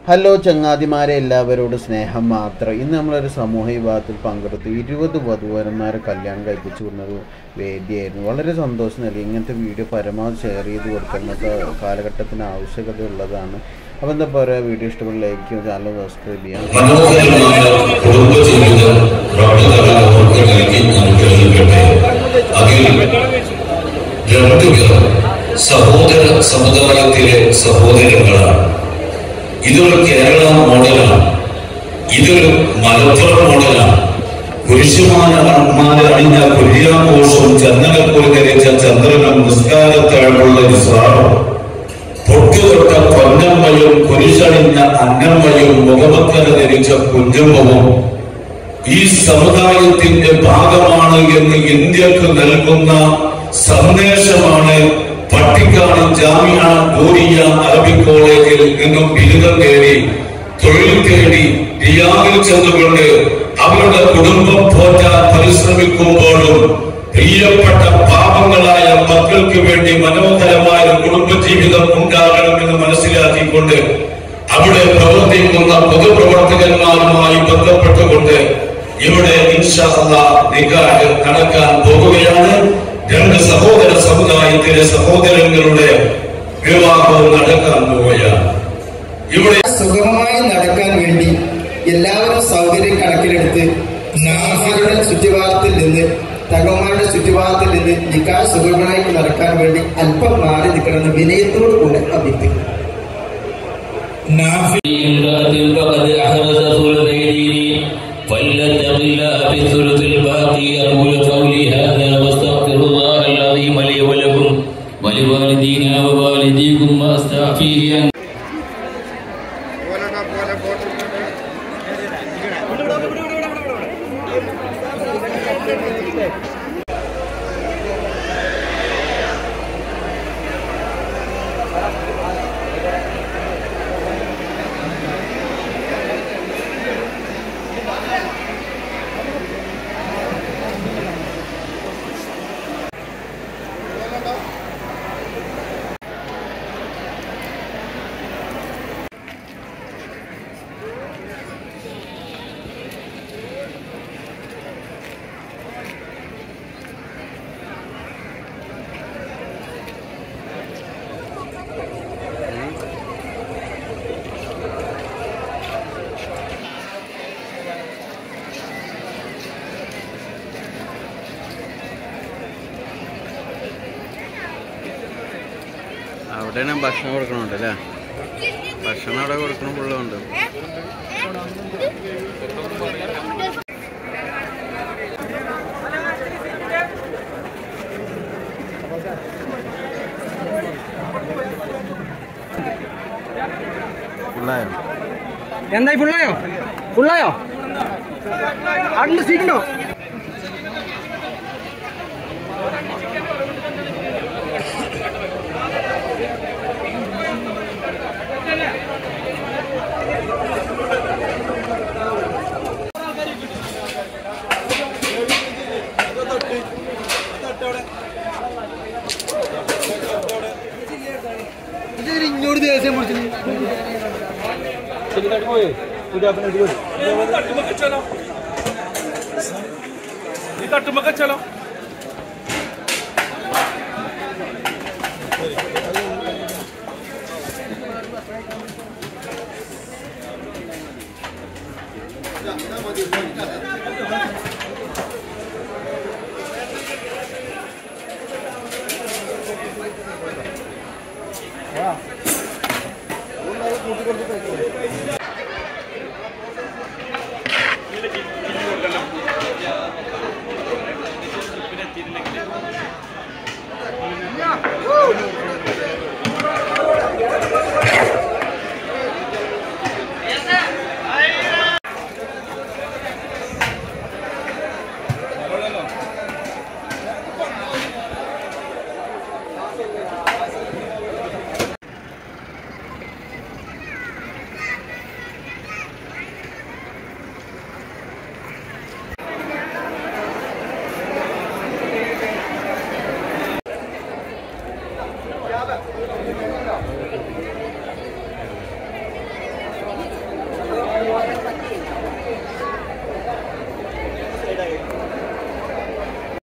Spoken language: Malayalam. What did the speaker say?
ഹലോ ചങ്ങാതിമാരെ, എല്ലാവരോടും സ്നേഹം മാത്രം. ഇന്ന് നമ്മളൊരു സമൂഹ വിവാഹത്തിൽ പങ്കെടുത്തു. 20 വധുവരന്മാരെ കല്യാണം കഴിപ്പിച്ചു കൊടുന്നൊരു വേദിയായിരുന്നു. വളരെ സന്തോഷം നൽകി. ഇങ്ങനത്തെ വീഡിയോ പരമാവധി ഷെയർ ചെയ്ത് കൊടുക്കുന്നത് കാലഘട്ടത്തിന് ആവശ്യകത ഉള്ളതാണ്. അപ്പോൾ എന്താ പറയുക, വീഡിയോ ഇഷ്ടപ്പെട്ട ലൈക്ക് ചെയ്യുക, ചാനൽ സബ്സ്ക്രൈബ് ചെയ്യാം. സഹോദര സമുദായത്തിലെ സഹോദരങ്ങളാണ്. ഇതൊരു കേരള മോഡലാണ്, ഇതൊരു മലപ്പുറം മോഡലാണ്. പുരുഷന്മാരെ അണിഞ്ഞ കുര്യാഘോഷവും ചന്ദനപ്പൊരു ധരിച്ച ചന്ദ്രനും നിസ്കാരത്താഴുള്ള നിസ്സാറും പൊട്ടുതൊട്ട പൊന്നമ്മയും കുരിശണിഞ്ഞ അന്നമ്മയും മുഖമക്കര ധരിച്ച കുഞ്ഞമ്മവും ഈ സമുദായത്തിന്റെ ഭാഗമാണ് എന്ന് ഇന്ത്യക്ക് നൽകുന്ന സന്ദേശമാണ്. പട്ടിക്കാട് ജാമിഅ നൂരിയ അറബിക് കോളേജിൽ നിന്നും ബിരുദം നേടി തൊഴിൽ തേടി റിയാദിൽ ചെന്നുകൊണ്ട് അവരുടെ കുടുംബം പോറ്റാൻ പരിശ്രമിക്കുമ്പോഴും പ്രിയപ്പെട്ട പാപങ്ങളായ മക്കൾക്ക് വേണ്ടി മനോഹരമായ കുടുംബജീവിതം ഉണ്ടാകണമെന്ന് മനസ്സിലാക്കിക്കൊണ്ട് അവിടെ പ്രവർത്തിക്കുന്ന പൊതുപ്രവർത്തകന്മാരുമായി ബന്ധപ്പെട്ടുകൊണ്ട് ഇവിടെ ഇൻഷാ അല്ലാഹ് നിക്കാഹ് നടക്കാൻ പോകുകയാണ്. രണ്ട് സഹോദര സമുദായത്തിലെ സഹോദരങ്ങളുടെ വിവാഹവും നടക്കാൻ പോവുകയാണ്. ഇവിടെ സുഗമമായി നടക്കാൻ വേണ്ടി എല്ലാവരും സൗകര്യം കണക്കിലെടുത്ത് നാഫിയുടെ ചുറ്റുപാടത്തിൽ നിന്ന് തങ്ങന്മാരുടെ ചുറ്റുപാടത്തിൽ നിന്ന് നിക്കാഹ് സുഗമമായി നടക്കാൻ വേണ്ടി അല്പം മാറി നിൽക്കണമെന്ന് വിനയത്തോടു കൂടെ അഭ്യർത്ഥിക്കുന്നു. فليتق الله في الثلث الباقي. أقول قولي هذا واستغفر الله العظيم لي ولكم ولوالدينا ووالديكم واستغفره أن അവിടെ ഭക്ഷണം കൊടുക്കണുണ്ട് അല്ലേ? ഭക്ഷണം അവിടെ കൊടുക്കണം, ഫുള്ളുണ്ട്. ഫുള്ളായോ? എന്തായി? ഫുള്ളായോ? അടുത്ത സീറ്റുണ്ടോ? ഇങ്ങോട്ട് ദേഷ്യം പിടിച്ചു चलो